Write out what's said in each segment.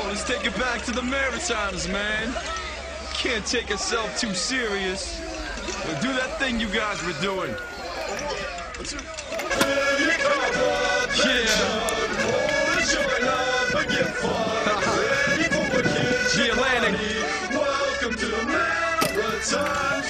let's take it back to the Maritimes, man. Can't take yourself too serious. Well, do that thing you guys were doing. The Atlantic. Welcome to the Maritimes.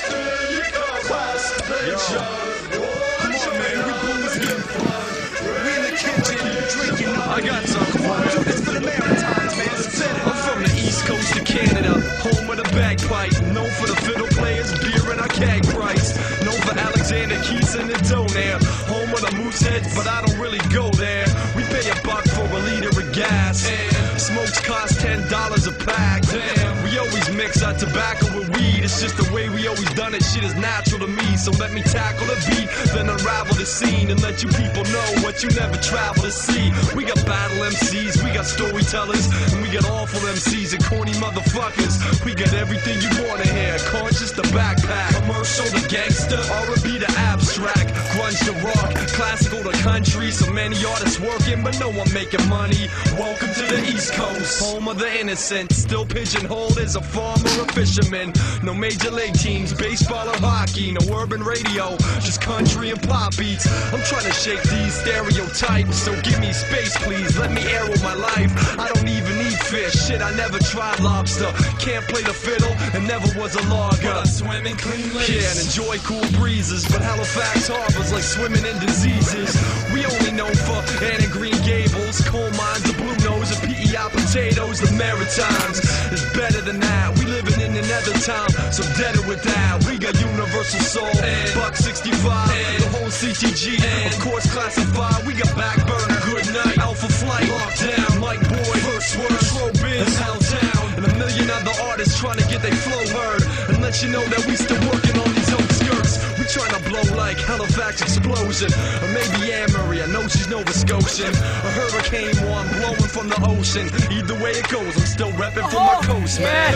Come on, man, we boomers get fun. We in the kitchen drinking. I got some. Come on, do this for the Maritimes, man. I'm from the East Coast of Canada, home of the bagpipe. Known for the fiddle players, beer and our keg price. Known for Alexander Keats and the Donair. Home of the Mooseheads, but I don't really go there. We pay $1 for a liter of gas. And smokes cost $10 a pack. Damn, we always mix our tobacco with weed. It's just the way we always done it. Shit is natural to me. So let me tackle the beat, then unravel the scene and let you people know what you never travel to see. We got battle MCs, we got storytellers, and we got awful MCs and corny motherfuckers. We got everything you wanna hear. Conscious the backpack, commercial the gangster, R&B the abstract, grunge the rock, classical the country. So many artists working, but no one making money. Welcome to the East Coast, home of the innocent. Still pigeonholed as a farmer or fisherman. No major league teams, baseball or hockey. No urban radio, just country and pop beats. I'm trying to shake these stereotypes, so give me space please, let me air with my life. I don't even eat fish, shit I never tried lobster. Can't play the fiddle and never was a logger. But I swim in clean lakes, yeah, and enjoy cool breezes. But Halifax harbor's like swimming in diseases. We only known for Anna Green Gables, coal mines, the Blue Nose, and PEI potatoes. The Maritimes is better than that. We living in another time, so dead or with that. We got universal soul, and Buck 65, and the whole CTG, and of course classified. We got Backburner, Good Night, Alpha Flight, Lockdown, Mike Boy, First Word, Trobiz, Helltown, and a million other artists trying to get their flow heard, and let you know that we still working on these outskirts. We trying to blow like Halifax explosion, or maybe Anne-Marie, I know she's Nova Scotian. A hurricane one blowing from the ocean. Either way it goes, I'm still repping for my coast, man.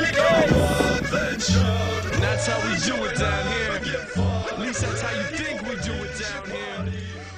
And that's how we do it down here. At least that's how you think we do it down here.